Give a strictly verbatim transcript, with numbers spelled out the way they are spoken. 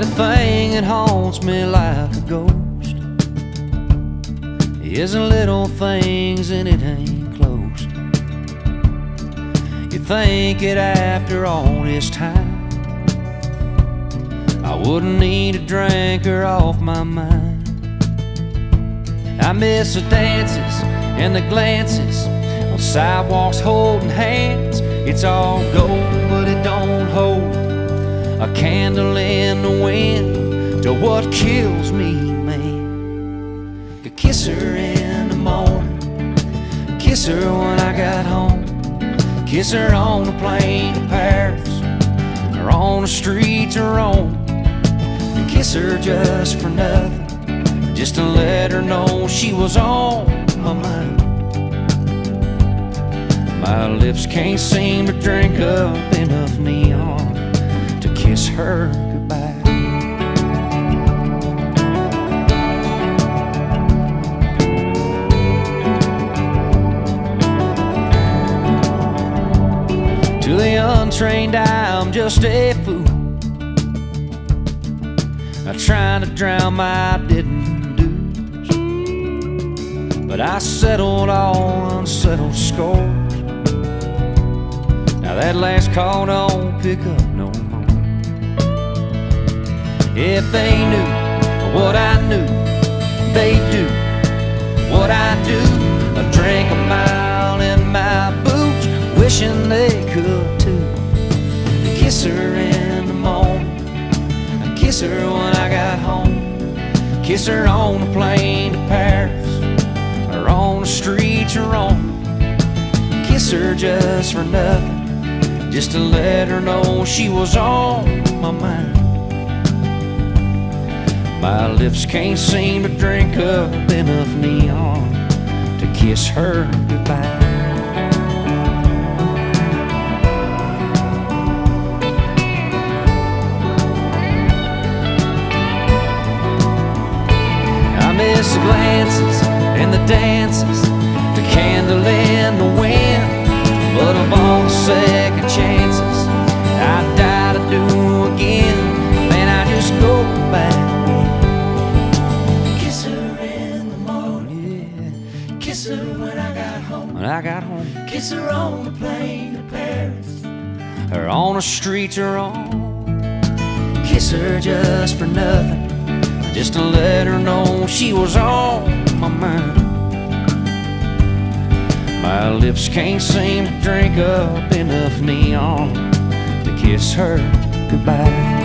And the thing that haunts me like a ghost is the little things and it ain't close. You think it after all this time I wouldn't need a drink or off my mind. I miss the dances and the glances on sidewalks holding hands. It's all gold but it don't hold a candle in the wind to what kills me, man. Could kiss her in the morning, kiss her when I got home, kiss her on the plane to Paris or on the streets of Rome, and kiss her just for nothing, just to let her know she was on my mind. My lips can't seem to drink up enough neon to kiss her goodbye. To the untrained eye, I'm just a fool, not trying to drown my didn't do's, but I settled all unsettled scores. Now that last call don't pick up no more. If they knew what I knew, they'd do what I do. I'd drink a mile in my boots, wishing they could too. I'd kiss her in the morning, I'd kiss her when I got home, kiss her on the plane to Paris or on the streets of Rome, kiss her just for nothing, just to let her know she was on my mind. My lips can't seem to drink up enough neon to kiss her goodbye. I miss the glances and the dances, the candle in the wind, but of all the second chances I die to do again, man, I just go back. Kiss her in the morning, yeah. Kiss her when I got home, when I got home, kiss her on the plane to Paris or on the streets of Rome, kiss her just for nothing, just to let her know she was on my mind. My lips can't seem to drink up enough neon to kiss her goodbye.